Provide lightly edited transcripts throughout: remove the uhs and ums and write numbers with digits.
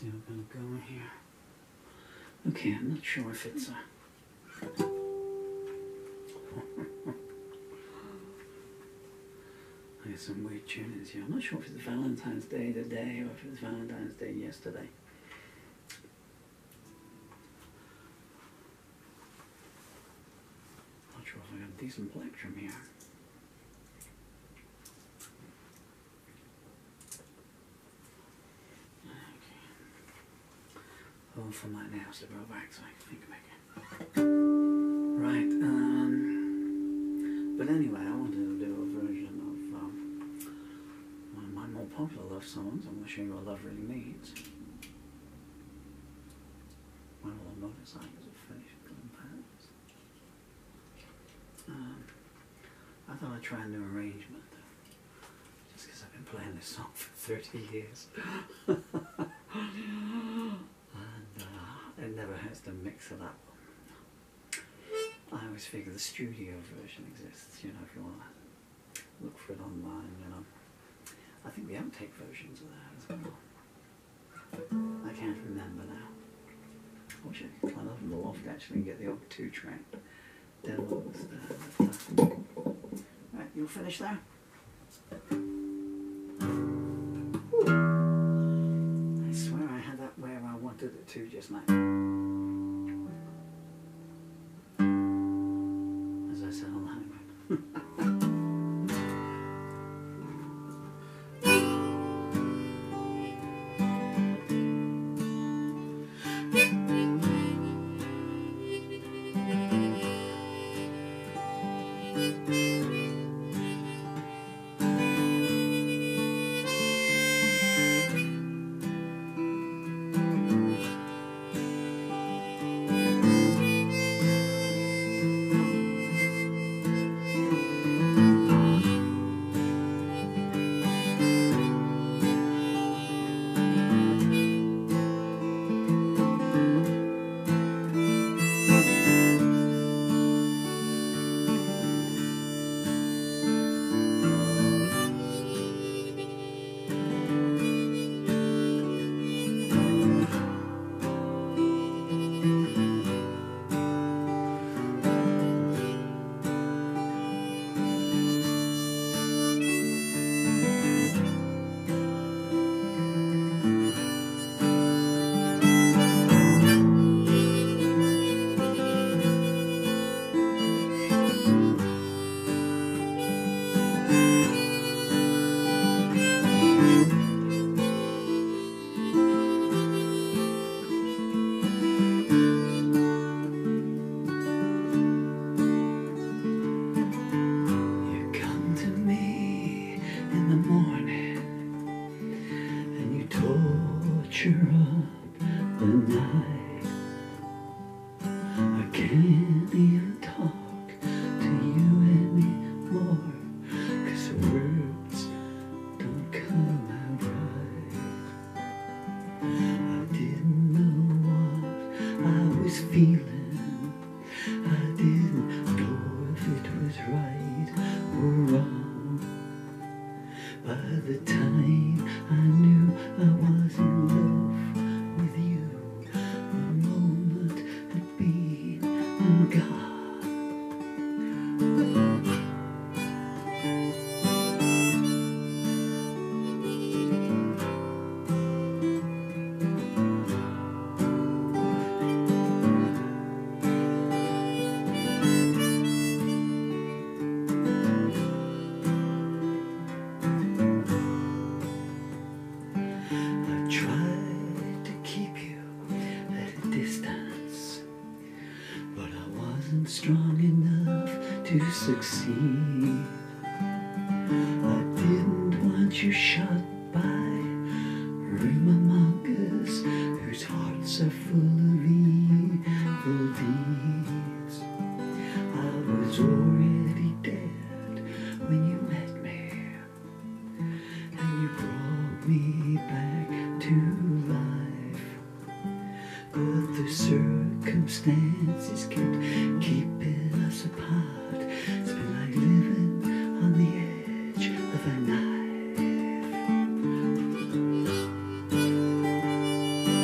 see how I'm going to go here. Okay, I'm not sure if it's there's some weird tunings here. I'm not sure if it's Valentine's Day today or if it's Valentine's Day yesterday. Not sure if I got a decent plectrum here. Oh, for my nails to grow back so I can think about it. Right, but anyway, I wanted to do a version of one of my more popular love songs. I'm going to show you what love really means. When all the motorcycles are finished going past. I thought I'd try a new arrangement. Just because I've been playing this song for 30 years. It never hurts to mix it up. I always figure the studio version exists, you know, if you want to look for it online, you know. I think the outtake versions are there as well. I can't remember now. I wish I could climb up in the loft actually and get the old 2-track demos there. Right, you'll finish there? I swear I had that where I wanted it to just now. As I said on the honeymoon. Up the night, I can't even talk to you anymore, 'cause the words don't come out right. I didn't know what I was feeling, I didn't know if it was right or wrong. By the time I knew I was in love with you, the moment had been and gone. Strong enough to succeed. I didn't want you shot by rumor mongers whose hearts are full of evil deeds. I was already dead when you met me, and you brought me back to life. But the circumstances kept keeping us apart. It's been like living on the edge of a knife.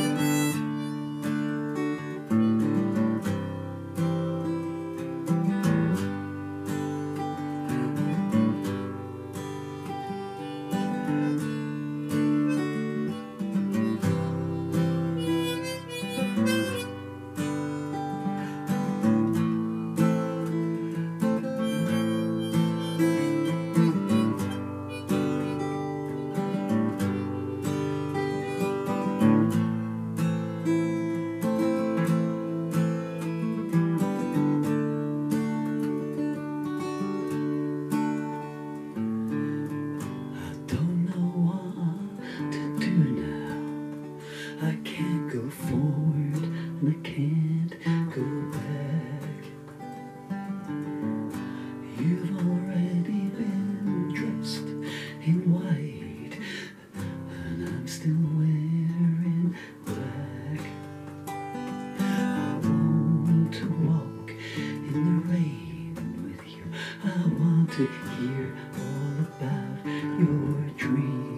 I can't go forward and I can't go back. You've already been dressed in white and I'm still wearing black. I want to walk in the rain with you. I want to hear all about your dreams.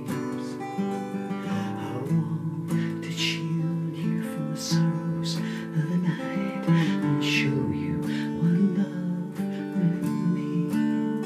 And show you what love really means.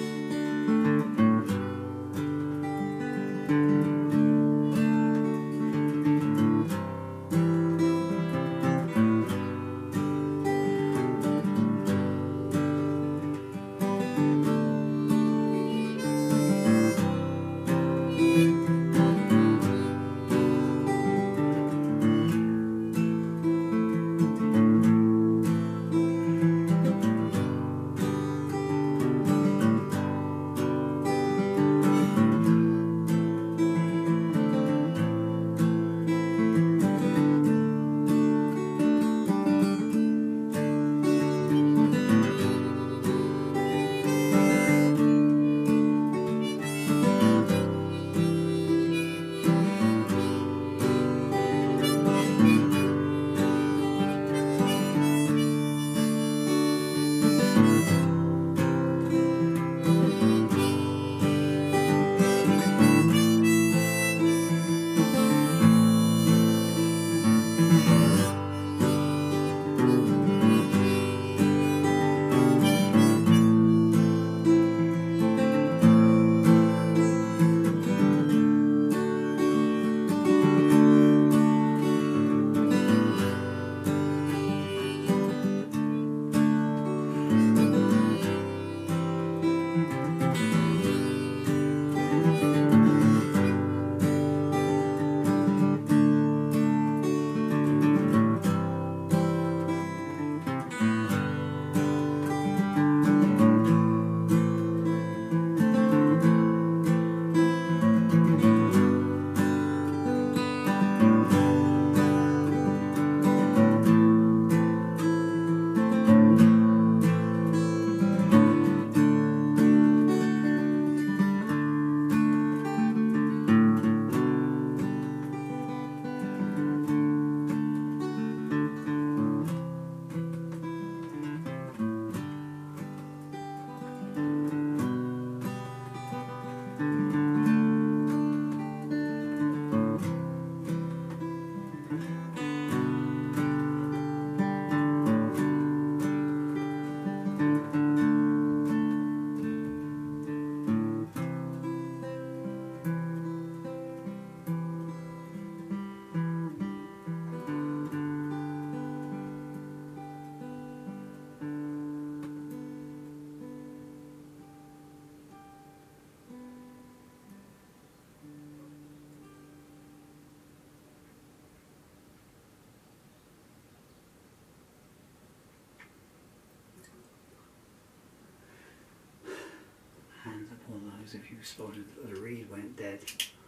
Hands up all those if you spotted that the reed went dead.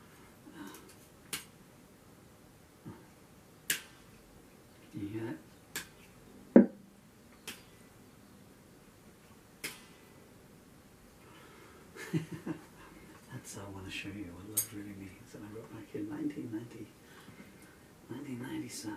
Can you hear that? That's how I want to show you what love really means. And I wrote back in 1997.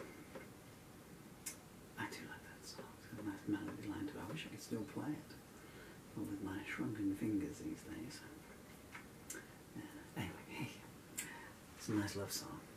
I do like that song. It's got a nice melody line to it. I wish I could still play it. Not with my shrunken fingers these days. Yeah. Anyway, hey, it's a nice love song.